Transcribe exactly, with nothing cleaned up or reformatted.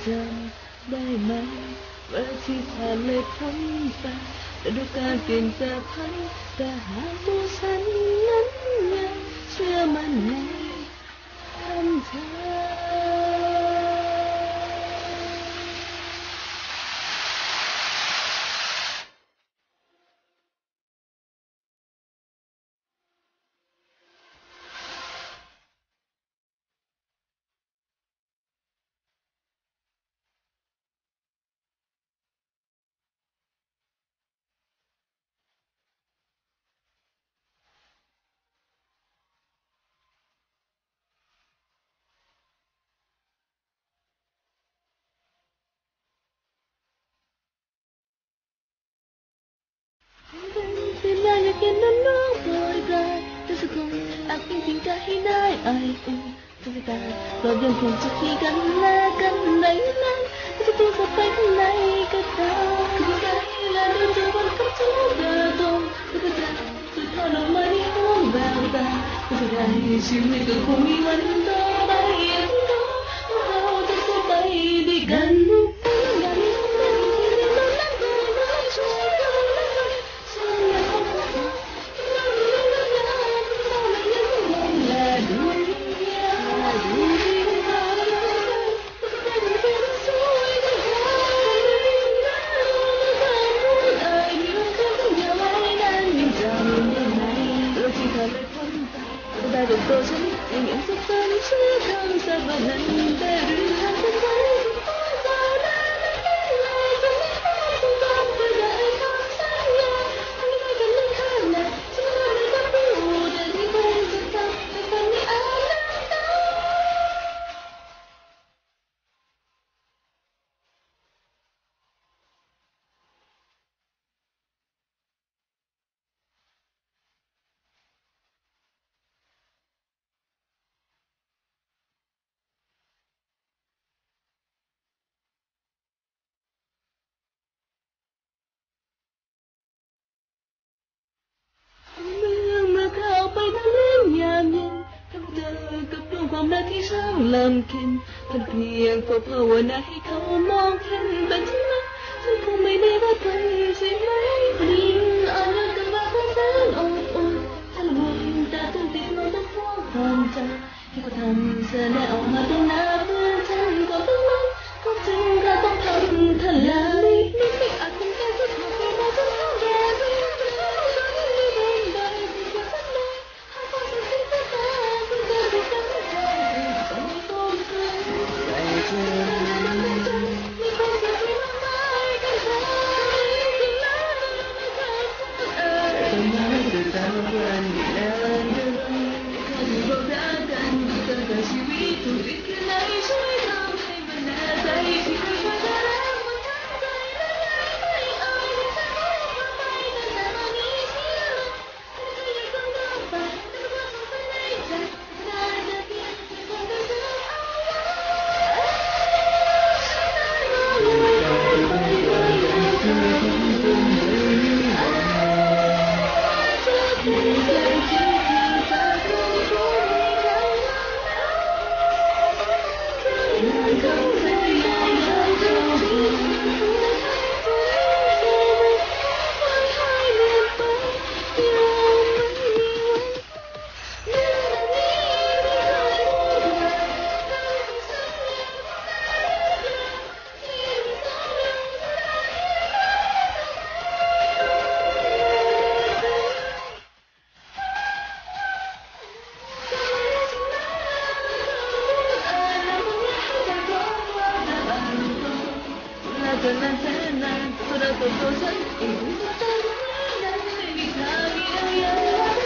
จำได้ไหมว่าที่ผ่านเลยพ้นไปแต่ดูการเปลี่ยนแปลงพันแต่หากตัวฉันนั้นยังเชื่อมันในคำเธอเป็นได้อยากเห็นน้ำน้องโปรยปลายแต่สักคนอาจเป็นเพียงกายให้ได้ไออุ่นทุกการเรายังคงจะมีกันและกันในนั้นจะตัวเข้าไปข้างในก็ได้คือใจและเราจะวันกับทุกเดินตรงทุกใจสุดทอดออกมาในห้องแววตาทุกใจชีวิตก็คงมีวันต่อไปอย่างน้อยเราจะสู้ไปด้วยกันได้แต่ตัวฉันยังยังสับสนเชื่อคำสาบานนั้นได้หรือทำเป็นไว้ตอนนั้นไม่เลยจะไม่ต้องจำเพื่อได้คำสัญญาไม่ได้กันเรื่องข้างหน้าฉันไม่ได้รับรู้แต่ที่เป็นจะทำให้คนไม่อาจน้ำตาความรักที่ช่างลำเค็ญฉันเพียงขอภาวนาให้เขามองเห็นแต่ที่นั้นฉันคงไม่ได้รักใครใช่ไหมยิ่งเอาเรื่องกันมาเพราะแสนอบอุ่นฉันละมุนแต่ต้องติดนอนต้องห่วงความจำที่เขาทำเสนอออกมาตรงหน้าเพื่อนฉันก็ต้องมันก็จึงเราต้องทำทลายนี่ไม่อาจเป็นแค่สุดท้ายเราจะทำแย่ไปฉันไม่ได้ใดที่จะทำได้หากความสุขที่จะได้คุณจะได้กันชีวิตถูกติดแค่ไหนช่วยทำให้มันแน่ใจที่เคยว่าจะรักมันทั้งใจและไม่อ่อยที่จะมองเข้าไปแต่แต่ตอนนี้เสียลงไม่เคยอยากต้องต้องไปแต่ว่าสงสัยในใจได้แต่เพียงแค่คนเดียวจะเอาไว้ฉันได้รู้เลยไม่ได้ไม่เคยทำเป็นเลยจะเปลี่ยนใจที่ที่จะรู้รู้จนนานแสนนานตัวเราตัวฉันเองตัวฉันนั้นไม่มีทางเยียวยา